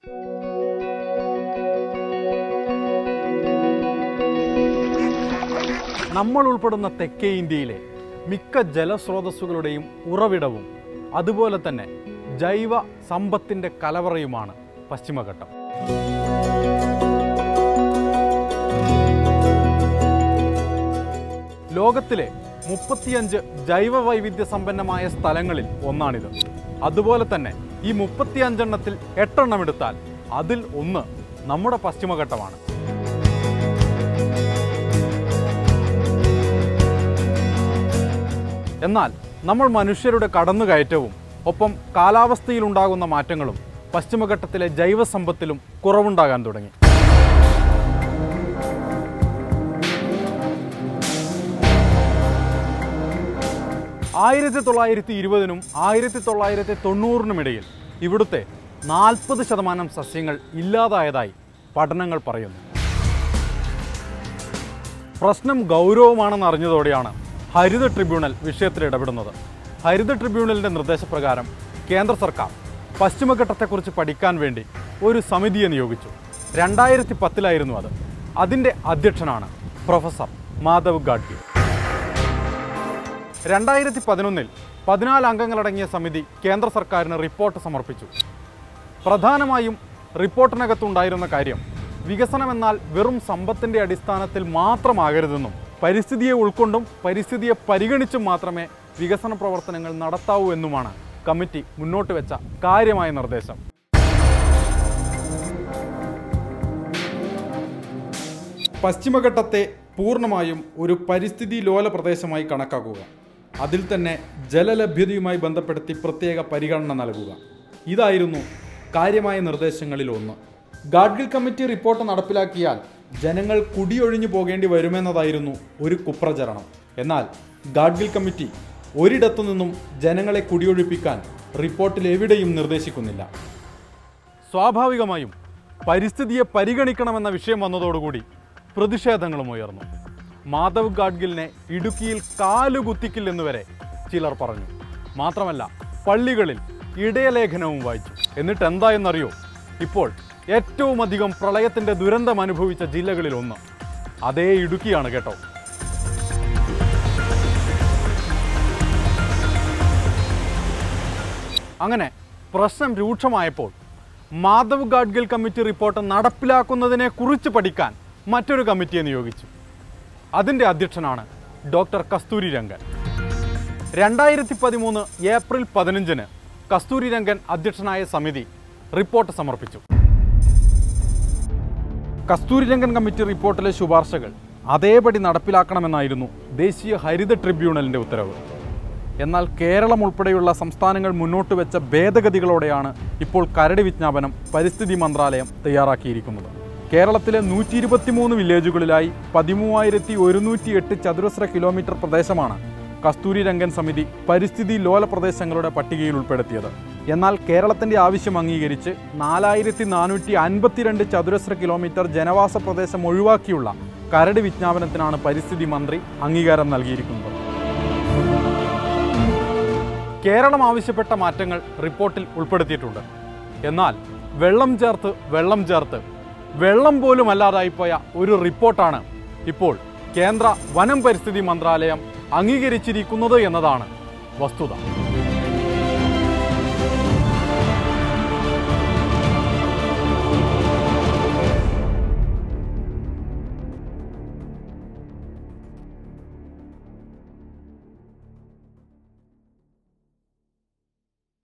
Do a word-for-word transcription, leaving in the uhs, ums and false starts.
നമ്മൾ ഉൾപ്പെടുന്ന തെക്കേ ഇന്ത്യയിലെ മിക്ക ജലസ്രോതസ്സുകളുടെയും ഉറവിടവും അതുപോലെ തന്നെ ജൈവ സമ്പത്തിൻ്റെ കലവറയുമാണ് പശ്ചിമഘട്ടം. ലോകത്തിലെ മുപ്പത്തിയഞ്ച് ജൈവ വൈവിധ്യ സമ്പന്നമായ സ്ഥലങ്ങളിൽ ഒന്നാണിത്. അതുപോലെ തന്നെ ഈ മുപ്പത്തിയഞ്ചെണ്ണത്തിൽ എട്ടെണ്ണം എടുത്താൽ അതിൽ ഒന്ന് നമ്മുടെ പശ്ചിമഘട്ടമാണ്. എന്നാൽ നമ്മൾ മനുഷ്യരുടെ കടന്നുകയറ്റവും ഒപ്പം കാലാവസ്ഥയിലുണ്ടാകുന്ന മാറ്റങ്ങളും പശ്ചിമഘട്ടത്തിലെ ജൈവസമ്പത്തിലും കുറവുണ്ടാകാൻ തുടങ്ങി. ആയിരത്തി തൊള്ളായിരത്തി ഇരുപതിനും ആയിരത്തി തൊള്ളായിരത്തി തൊണ്ണൂറിനുമിടയിൽ ഇവിടുത്തെ നാൽപ്പത് ശതമാനം സസ്യങ്ങൾ ഇല്ലാതായതായി പഠനങ്ങൾ പറയുന്നു. പ്രശ്നം ഗൗരവമാണെന്ന് അറിഞ്ഞതോടെയാണ് ഹരിത ട്രിബ്യൂണൽ വിഷയത്തിൽ ഇടപെടുന്നത്. ഹരിത ട്രിബ്യൂണലിൻ്റെ നിർദ്ദേശപ്രകാരം കേന്ദ്ര സർക്കാർ പശ്ചിമഘട്ടത്തെക്കുറിച്ച് പഠിക്കാൻ വേണ്ടി ഒരു സമിതിയെ നിയോഗിച്ചു. രണ്ടായിരത്തി പത്തിലായിരുന്നു അത്. അതിൻ്റെ അധ്യക്ഷനാണ് പ്രൊഫസർ മാധവ് ഗാഡ്ഗിൽ. രണ്ടായിരത്തി പതിനൊന്നിൽ പതിനാല് അംഗങ്ങളടങ്ങിയ സമിതി കേന്ദ്ര സർക്കാരിന് റിപ്പോർട്ട് സമർപ്പിച്ചു. പ്രധാനമായും റിപ്പോർട്ടിനകത്തുണ്ടായിരുന്ന കാര്യം വികസനമെന്നാൽ വെറും സമ്പത്തിൻ്റെ അടിസ്ഥാനത്തിൽ മാത്രമാകരുതെന്നും പരിസ്ഥിതിയെ ഉൾക്കൊണ്ടും പരിസ്ഥിതിയെ പരിഗണിച്ചും മാത്രമേ വികസന പ്രവർത്തനങ്ങൾ നടത്താവൂ എന്നുമാണ് കമ്മിറ്റി മുന്നോട്ട് വെച്ച കാര്യമായ നിർദ്ദേശം. പശ്ചിമഘട്ടത്തെ പൂർണ്ണമായും ഒരു പരിസ്ഥിതി ലോല പ്രദേശമായി കണക്കാക്കുക, അതിൽ തന്നെ ജലലഭ്യതയുമായി ബന്ധപ്പെടുത്തി പ്രത്യേക പരിഗണന നൽകുക, ഇതായിരുന്നു കാര്യമായ നിർദ്ദേശങ്ങളിൽ ഒന്ന്. ഗാഡ്ഗിൽ കമ്മിറ്റി റിപ്പോർട്ട് നടപ്പിലാക്കിയാൽ ജനങ്ങൾ കുടിയൊഴിഞ്ഞു പോകേണ്ടി വരുമെന്നതായിരുന്നു ഒരു കുപ്രചരണം. എന്നാൽ ഗാഡ്ഗിൽ കമ്മിറ്റി ഒരിടത്തു നിന്നും ജനങ്ങളെ കുടിയൊഴിപ്പിക്കാൻ റിപ്പോർട്ടിൽ എവിടെയും നിർദ്ദേശിക്കുന്നില്ല. സ്വാഭാവികമായും പരിസ്ഥിതിയെ പരിഗണിക്കണമെന്ന വിഷയം വന്നതോടുകൂടി പ്രതിഷേധങ്ങളും ഉയർന്നു. മാധവ് ഗാഡ്ഗിലിനെ ഇടുക്കിയിൽ കാലുകുത്തിക്കില്ലെന്ന് വരെ ചിലർ പറഞ്ഞു. മാത്രമല്ല പള്ളികളിൽ ഇടയലേഖനവും വായിച്ചു. എന്നിട്ട് എന്തായെന്നറിയോ? ഇപ്പോൾ ഏറ്റവും അധികം പ്രളയത്തിൻ്റെ ദുരന്തം അനുഭവിച്ച ജില്ലകളിൽ ഒന്ന് അതേ ഇടുക്കിയാണ് കേട്ടോ. അങ്ങനെ പ്രശ്നം രൂക്ഷമായപ്പോൾ മാധവ് ഗാഡ്ഗിൽ കമ്മിറ്റി റിപ്പോർട്ട് നടപ്പിലാക്കുന്നതിനെ കുറിച്ച് പഠിക്കാൻ മറ്റൊരു കമ്മിറ്റിയെ നിയോഗിച്ചു. അതിൻ്റെ അധ്യക്ഷനാണ് ഡോക്ടർ കസ്തൂരി രംഗൻ. രണ്ടായിരത്തി പതിമൂന്ന് ഏപ്രിൽ പതിനഞ്ചിന് കസ്തൂരി രംഗൻ അധ്യക്ഷനായ സമിതി റിപ്പോർട്ട് സമർപ്പിച്ചു. കസ്തൂരി രംഗൻ കമ്മിറ്റി റിപ്പോർട്ടിലെ ശുപാർശകൾ അതേപടി നടപ്പിലാക്കണമെന്നായിരുന്നു ദേശീയ ഹരിത ട്രിബ്യൂണലിൻ്റെ ഉത്തരവ്. എന്നാൽ കേരളം ഉൾപ്പെടെയുള്ള സംസ്ഥാനങ്ങൾ മുന്നോട്ട് വെച്ച ഭേദഗതികളോടെയാണ് ഇപ്പോൾ കരട് വിജ്ഞാപനം പരിസ്ഥിതി മന്ത്രാലയം തയ്യാറാക്കിയിരിക്കുന്നത്. കേരളത്തിലെ നൂറ്റി ഇരുപത്തി മൂന്ന് വില്ലേജുകളിലായി പതിമൂവായിരത്തി ഒരുന്നൂറ്റി എട്ട് ചതുരശ്ര കിലോമീറ്റർ പ്രദേശമാണ് കസ്തൂരി രംഗൻ സമിതി പരിസ്ഥിതി ലോല പ്രദേശങ്ങളുടെ പട്ടികയിൽ ഉൾപ്പെടുത്തിയത്. എന്നാൽ കേരളത്തിൻ്റെ ആവശ്യം അംഗീകരിച്ച് നാലായിരത്തി നാനൂറ്റി അൻപത്തിരണ്ട് ചതുരശ്ര കിലോമീറ്റർ ജനവാസ പ്രദേശം ഒഴിവാക്കിയുള്ള കരട് വിജ്ഞാപനത്തിനാണ് പരിസ്ഥിതി മന്ത്രി അംഗീകാരം നൽകിയിരിക്കുന്നത്. കേരളം ആവശ്യപ്പെട്ട മാറ്റങ്ങൾ റിപ്പോർട്ടിൽ ഉൾപ്പെടുത്തിയിട്ടുണ്ട്. എന്നാൽ വെള്ളം ചേർത്ത് വെള്ളം ചേർത്ത് വെള്ളം പോലും അല്ലാതായിപ്പോയ ഒരു റിപ്പോർട്ടാണ് ഇപ്പോൾ കേന്ദ്ര വനം പരിസ്ഥിതി മന്ത്രാലയം അംഗീകരിച്ചിരിക്കുന്നത് എന്നതാണ് വസ്തുത.